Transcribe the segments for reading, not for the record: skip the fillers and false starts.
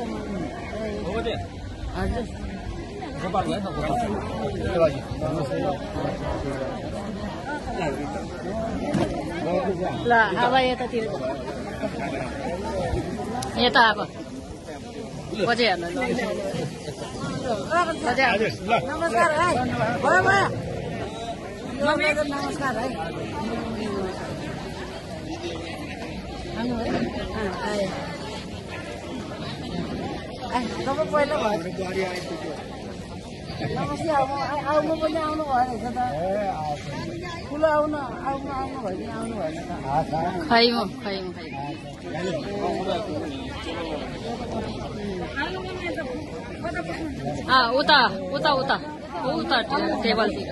हजुर ल अब यतातिर यता अब बजे हेर्नु नमस्कार है भयो भयो नमस्कार है तपाईँ पहिला भयो नमस्ते आउनु पनि आउनु भएन रहेछ त ठुलो आउनु भयो कि आउनु भएन उता उता उता उता टेबलतिर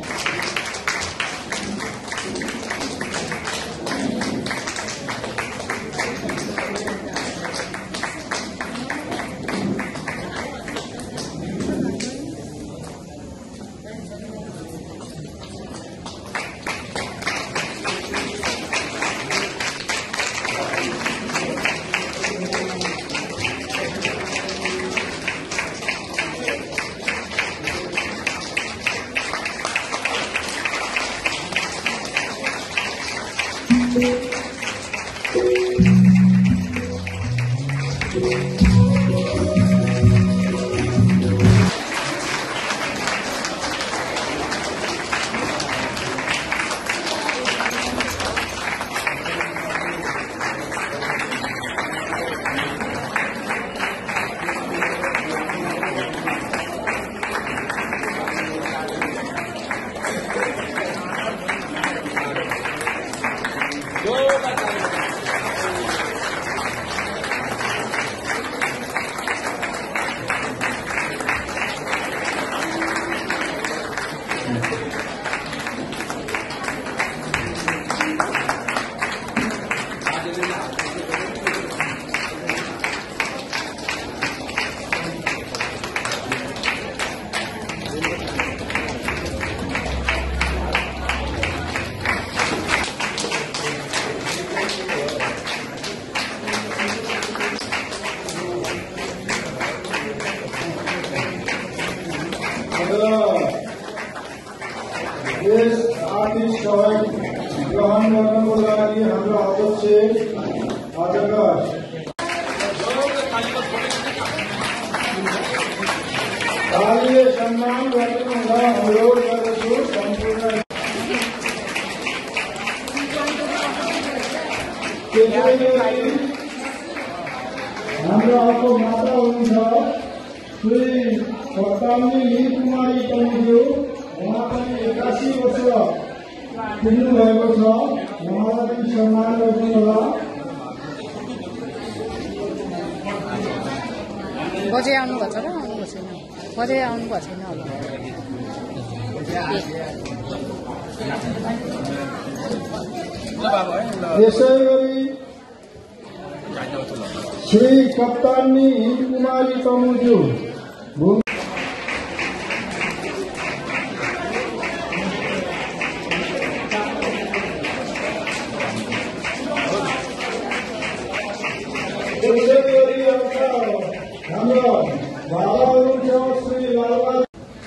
ग्रहण गर्नको लागि हाम्रो अध्यक्ष आजका कार्य सम्मान गर्नुहुँदा अनुरोध गर्दछु। सम्पूर्ण हाम्रो अर्को माता हुनुहुन्छ श्री कप्तानी नीलकुमारी पन्थज्यू, उहाँ पनि 81 वर्ष पुग्नु भएको छ। उहाँलाई पनि सम्मान गर्नुहोला। बजे आउनु भएको छ र आउनुभएको छैन? बजे आउनुभएको छैन होला। यसै गरी श्री कप्तानी नीलकुमारी पन्थज्यू हाम्रो बाबा हुनुहुन्छ श्री लालबहादुर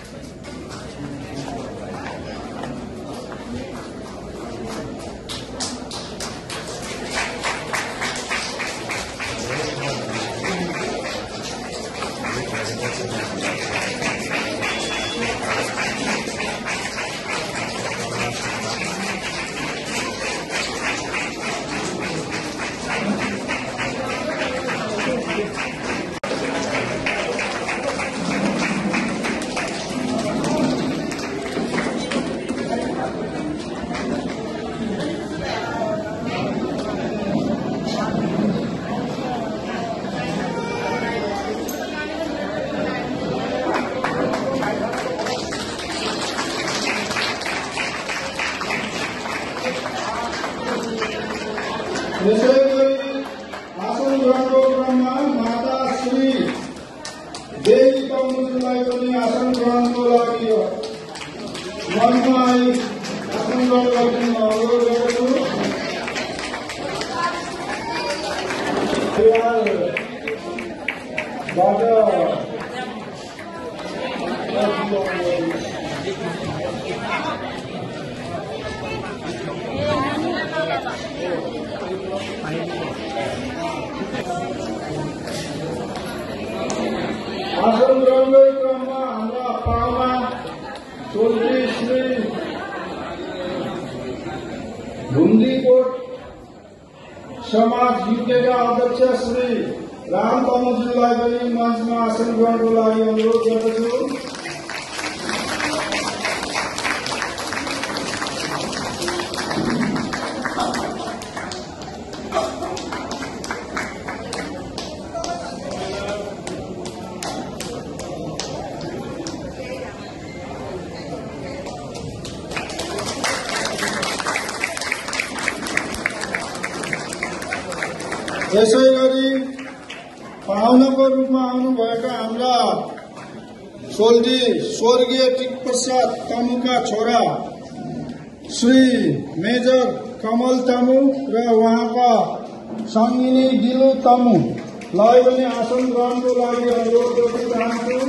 यसै गरी आसन ग्रहणको क्रममा माता श्री देवी पन्थज्यूलाई पनि आसन ग्रहणको लागि मञ्चमा आई आसन ग्रहण गर्ने अनुरोध गर्दछु। आसन ग्रहणकै क्रममा हाम्रा पाहुना स्वर्गीय श्री ढुङ्गीकोट समाज युकेका अध्यक्ष श्री राम तमुजुलाई पनि मञ्चमा आसन ग्रहणको लागि अनुरोध गर्दछु। यसैगरी पाहुनाको रूपमा आउनुभएका हाम्रा स्वर्गीय टिकप्रसाद तमुका छोरा श्री मेजर कमल तमु र उहाँका सङ्गिनी दिलु तमुलाई पनि आसन ग्रहणको लागि अनुरोध गर्न चाहन्छु।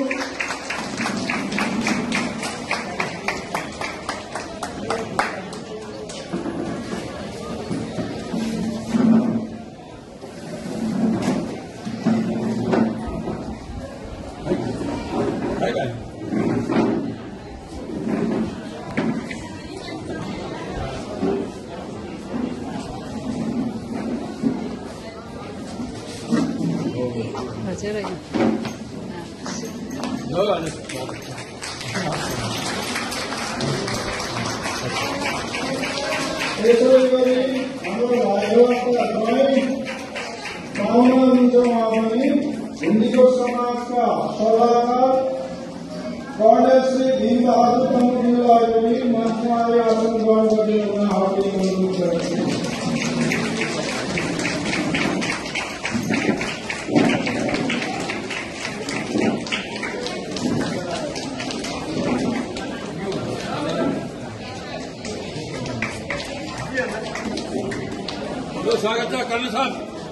यसै गरी हाम्रो भाइहरूका पाहुना हुनुहुन्छ उहाँ पनि हिन्दीको समाजका सल्लाहकार कर्णेल श्री भीमबहादुर तमुजुलाई पनि मञ्चमा आसन ग्रहण गर्ने उहाँहरूले अनुरोध गर्दछु। स्वागत छ कर्णेल साहब।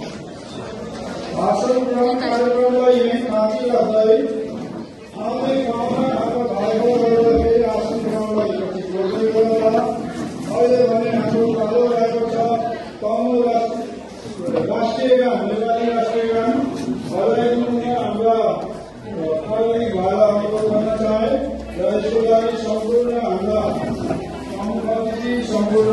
आसन ग्रहण कार्यक्रमलाई यही थाती राख्दै आउने पाहुना हाम्रो भाइहरूलाई फेरि आसन ग्रहणलाई जोड्दै गर्दा अहिले भने हाम्रो पालो रहेको छ तमु राष्ट्रिय गान नेपाली राष्ट्रिय गान हाम्रा कलिग भाइलाई अनुरोध गर्न चाहे र यसको लागि सम्पूर्ण हाम्रा तमुजी सम्पूर्ण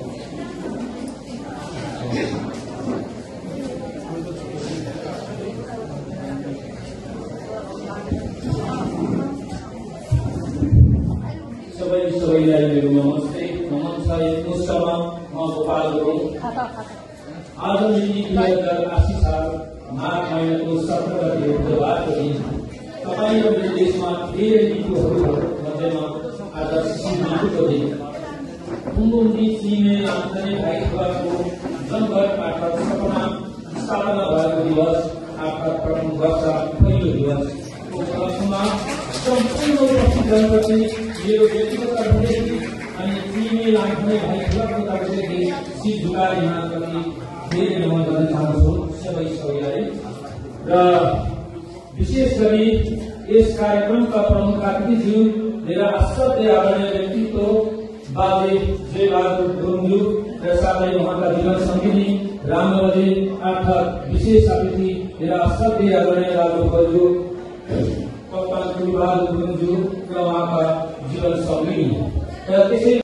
सबैलाई मेरो नमस्ते नमन छ। यस पुस्तकमा म गोपाल गुरुङ आज मिति 2080 साल माघ महिनाको 17 गते बुधबारको दिन तपाईँ र मेरो देशमा धेरै ऋतुहरू मध्येमा आज शिशु दिन कुमुदी सिमे आन्तने भाइको जनघर आर्थिक सपना स्थापना भएको दिवस आर्थिक प्रथम वर्ष पहिलो दिवस उपलक्ष्यमा सम्पूर्ण जनप्रति मेरो व्यक्तिगत अभिव्यक्ति अनि सिमे आन्तने भाइको तर्फदेखि सिर झुकाएर यहाँप्रति धेरै नमन गर्न चाहन्छु सबैलाई। र विशेष गरी यस कार्यक्रमका प्रमुख अतिथिज्यू मेरा असाध्यै आदरणीय व्यक्तित्व बाजे जयबहादुर गुरुङज्यू र साथै उहाँका जीवन सङ्गिनी रामजी अर्थात् विशेष अतिथि मेरा असाध्यै आदरणीय राजगोपालज्यू कप्तान गुरुबहादुर गुरुङज्यू र उहाँका जीवन सङ्गिनी र त्यसै